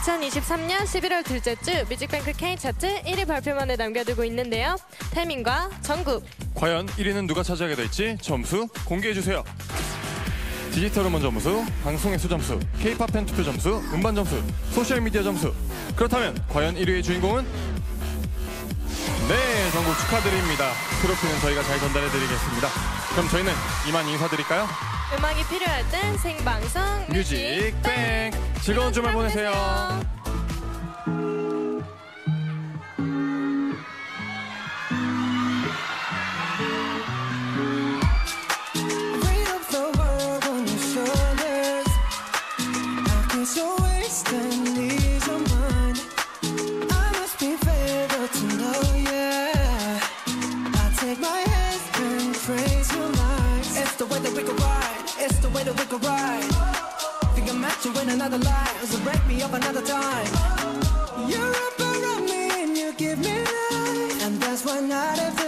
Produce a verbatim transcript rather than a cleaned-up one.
이천이십삼 년 십일월 둘째 주 뮤직뱅크 K 차트 일 위 발표만을 남겨두고 있는데요. 태민과 정국. 과연 일 위는 누가 차지하게 될지 점수 공개해주세요. 디지털 음원 점수, 방송 횟수 점수, K-팝 팬 투표 점수, 음반 점수, 소셜미디어 점수. 그렇다면 과연 일 위의 주인공은? 네, 정국 축하드립니다. 트로피는 저희가 잘 전달해드리겠습니다. 그럼 저희는 이만 인사드릴까요? 음악이 필요할 땐 생방송 뮤직뱅. 즐거운 주말 보내세요. It's the way that we could ride. Think I'm meant to win another life, so break me up another time. You're up around me and you give me life, and that's why not every